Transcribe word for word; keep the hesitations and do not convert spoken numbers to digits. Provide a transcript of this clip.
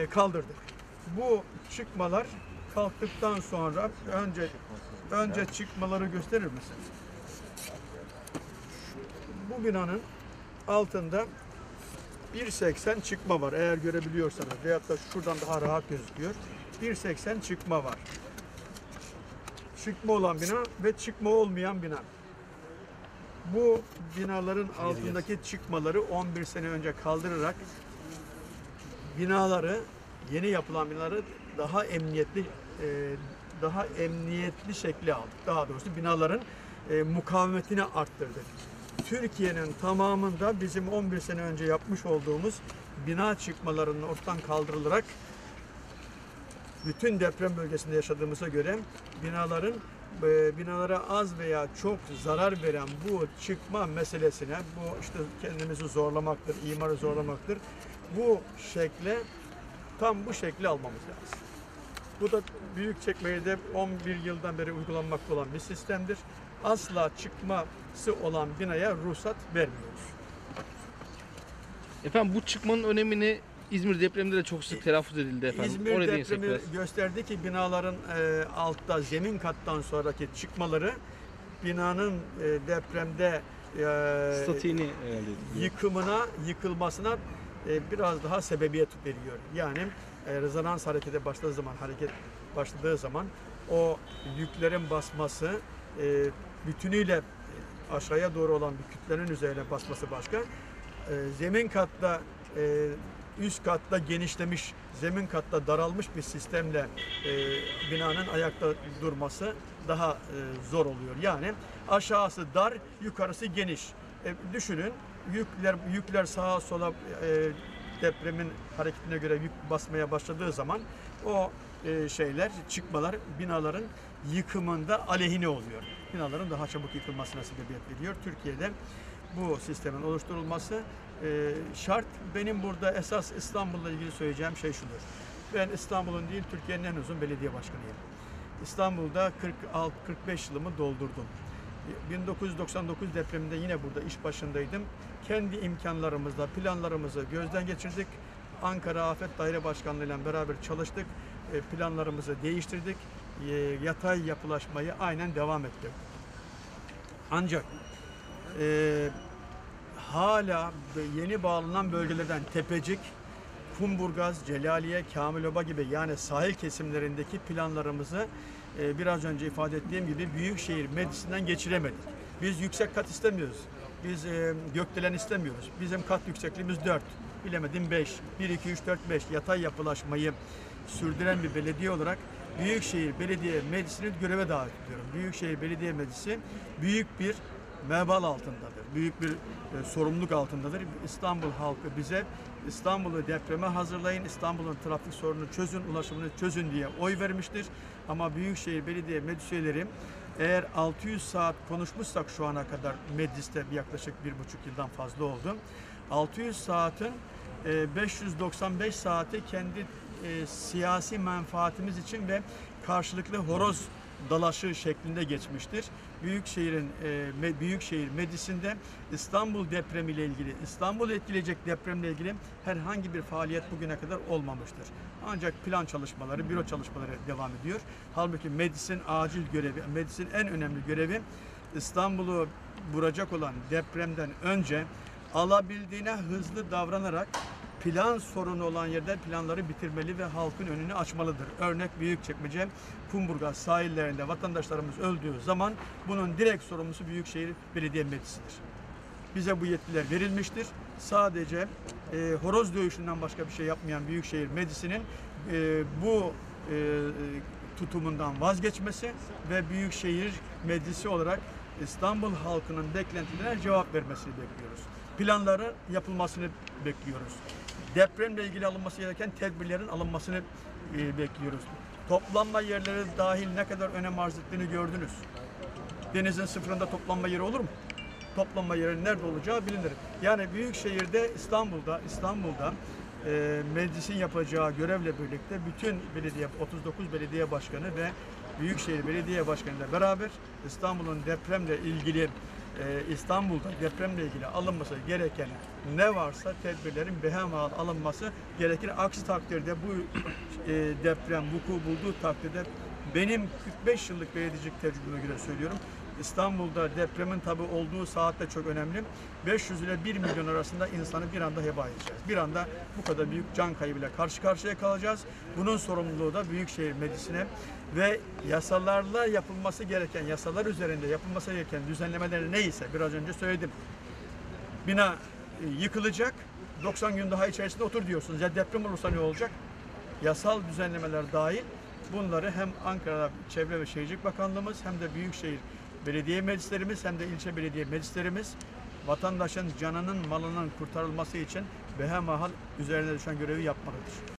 kaldırdık. Bu çıkmalar kalktıktan sonra önce önce çıkmaları gösterir misin? Bu binanın altında bir seksen çıkma var eğer görebiliyorsanız veyahut da şuradan daha rahat gözüküyor. bir seksen çıkma var. Çıkma olan bina ve çıkma olmayan bina. Bu binaların altındaki çıkmaları on bir sene önce kaldırarak binaları, yeni yapılan binaları daha emniyetli e, daha emniyetli şekli aldık. Daha doğrusu binaların e, mukavemetini arttırdık. Türkiye'nin tamamında bizim on bir sene önce yapmış olduğumuz bina çıkmalarının ortadan kaldırılarak bütün deprem bölgesinde yaşadığımıza göre binaların e, binalara az veya çok zarar veren bu çıkma meselesine, bu işte kendimizi zorlamaktır, imarı zorlamaktır. Bu şekle, tam bu şekli almamız lazım. Bu da Büyükçekmece'de on bir yıldan beri uygulanmakta olan bir sistemdir. Asla çıkması olan binaya ruhsat vermiyoruz. Efendim bu çıkmanın önemini İzmir depreminde de çok sık telaffuz edildi efendim. İzmir Oraya depremi biraz gösterdi ki binaların e, altta zemin kattan sonraki çıkmaları binanın e, depremde e, statiğini yıkımına, yıkılmasına e, biraz daha sebebiyet veriyor. Yani e, rezonans harekete başladığı zaman, hareket başladığı zaman o yüklerin basması e, bütünüyle aşağıya doğru olan bir kütlenin üzerine basması başka. E, zemin katta e, üst katta genişlemiş, zemin katta daralmış bir sistemle e, binanın ayakta durması daha e, zor oluyor. Yani aşağısı dar, yukarısı geniş. E, düşünün, yükler yükler sağa sola e, depremin hareketine göre yük basmaya başladığı zaman o e, şeyler, çıkmalar binaların yıkımında aleyhine oluyor. Binaların daha çabuk yıkılmasına sebebiyet veriyor. Türkiye'de bu sistemin oluşturulması e, şart. Benim burada esas İstanbul'la ilgili söyleyeceğim şey şudur. Ben İstanbul'un değil, Türkiye'nin en uzun belediye başkanıyım. İstanbul'da kırk altı kırk beş yılımı doldurdum. bin dokuz yüz doksan dokuz depreminde yine burada iş başındaydım. Kendi imkanlarımızla planlarımızı gözden geçirdik. Ankara Afet Daire Başkanlığı ile beraber çalıştık. E, planlarımızı değiştirdik. E, yatay yapılaşmayı aynen devam ettik. Ancak e, hala yeni bağlanan bölgelerden Tepecik, Kumburgaz, Celaliye, Kamiloba gibi yani sahil kesimlerindeki planlarımızı e, biraz önce ifade ettiğim gibi Büyükşehir Meclisi'nden geçiremedik. Biz yüksek kat istemiyoruz. Biz e, gökdelen istemiyoruz. Bizim kat yüksekliğimiz dört. Bilemedim beş. bir, iki, üç, dört, beş yatay yapılaşmayı sürdüren bir belediye olarak Büyükşehir Belediye Meclisi'ni göreve davet ediyorum. Büyükşehir Belediye Meclisi büyük bir mebal altındadır. Büyük bir e, sorumluluk altındadır. İstanbul halkı bize İstanbul'u depreme hazırlayın, İstanbul'un trafik sorununu çözün, ulaşımını çözün diye oy vermiştir. Ama Büyükşehir Belediye Meclis üyeleri eğer altı yüz saat konuşmuşsak şu ana kadar mecliste yaklaşık bir buçuk yıldan fazla oldu. altı yüz saatin e, beş yüz doksan beş saati kendi e, siyasi menfaatimiz için ve karşılıklı horoz dalaşı şeklinde geçmiştir. Büyükşehir'in e, Büyükşehir Meclisi'nde İstanbul depremi ile ilgili, İstanbul'u etkileyecek depremle ilgili herhangi bir faaliyet bugüne kadar olmamıştır. Ancak plan çalışmaları, büro çalışmaları devam ediyor. Halbuki meclisin acil görevi, meclisin en önemli görevi İstanbul'u vuracak olan depremden önce alabildiğine hızlı davranarak plan sorunu olan yerde planları bitirmeli ve halkın önünü açmalıdır. Örnek Büyükçekmece, Kumburgaz sahillerinde vatandaşlarımız öldüğü zaman bunun direkt sorumlusu Büyükşehir Belediye Meclisi'dir. Bize bu yetkiler verilmiştir. Sadece e, horoz dövüşünden başka bir şey yapmayan Büyükşehir Meclisi'nin e, bu e, tutumundan vazgeçmesi ve Büyükşehir Meclisi olarak İstanbul halkının beklentilerine cevap vermesini bekliyoruz. Planların yapılmasını bekliyoruz. Depremle ilgili alınması gereken tedbirlerin alınmasını e, bekliyoruz. Toplanma yerleri dahil ne kadar önem arz ettiğini gördünüz. Denizin sıfırında toplanma yeri olur mu? Toplanma yerinin nerede olacağı bilinir. Yani Büyükşehir'de, İstanbul'da, İstanbul'da e, meclisin yapacağı görevle birlikte bütün belediye, otuz dokuz belediye başkanı ve Büyükşehir Belediye Başkanı ile beraber İstanbul'un depremle ilgili e, İstanbul'da depremle ilgili alınması gereken ne varsa tedbirlerin behemahal alınması gerekir. Aksi takdirde bu e, deprem vuku bulduğu takdirde benim kırk beş yıllık belediyecilik tecrübeme göre söylüyorum. İstanbul'da depremin tabi olduğu saat de çok önemli. beş yüz ile bir milyon arasında insanı bir anda heba edeceğiz. Bir anda bu kadar büyük can kaybıyla karşı karşıya kalacağız. Bunun sorumluluğu da Büyükşehir Meclisi'ne ve yasalarla yapılması gereken, yasalar üzerinde yapılması gereken düzenlemeler neyse biraz önce söyledim. Bina yıkılacak, doksan gün daha içerisinde otur diyorsunuz. Ya deprem olursa ne olacak? Yasal düzenlemeler dahil bunları hem Ankara Çevre ve Şehircilik Bakanlığımız hem de Büyükşehir Belediye Meclislerimiz hem de ilçe belediye meclislerimiz vatandaşın canının malının kurtarılması için behemahal üzerine düşen görevi yapmalıdır.